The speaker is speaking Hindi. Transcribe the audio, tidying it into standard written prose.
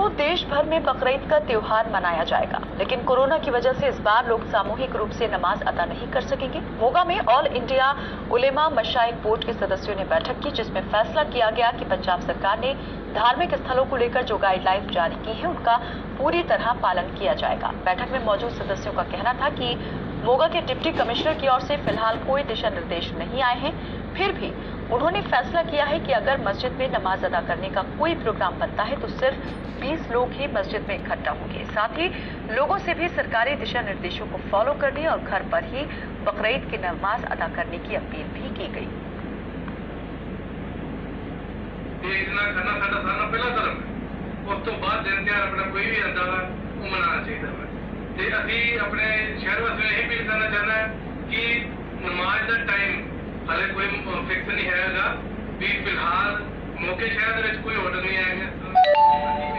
को देश भर में बकरीद का त्योहार मनाया जाएगा, लेकिन कोरोना की वजह से इस बार लोग सामूहिक रूप से नमाज अदा नहीं कर सकेंगे। मोगा में ऑल इंडिया उलेमा मशाइख बोर्ड के सदस्यों ने बैठक की, जिसमें फैसला किया गया कि पंजाब सरकार ने धार्मिक स्थलों को लेकर जो गाइडलाइन जारी की है उनका पूरी तरह पालन किया जाएगा। बैठक में मौजूद सदस्यों का कहना था कि मोगा के डिप्टी कमिश्नर की ओर से फिलहाल कोई दिशा निर्देश नहीं आए हैं, फिर भी उन्होंने फैसला किया है कि अगर मस्जिद में नमाज अदा करने का कोई प्रोग्राम बनता है तो सिर्फ 20 लोग ही मस्जिद में इकट्ठा होंगे। साथ ही लोगों से भी सरकारी दिशा निर्देशों को फॉलो करने और घर पर ही बकरीद की नमाज अदा करने की अपील भी की गई। उस तो बाद दिन त्यार अपना कोई भी आता है वो मनाना चाहिए है। ते अभी अपने शहर वासियों ने यही अपील करना चाहना है कि नमाज का टाइम हाले कोई फिक्स नहीं है भी फिलहाल मौके शहर कोई ऑर्डर नहीं आएगा।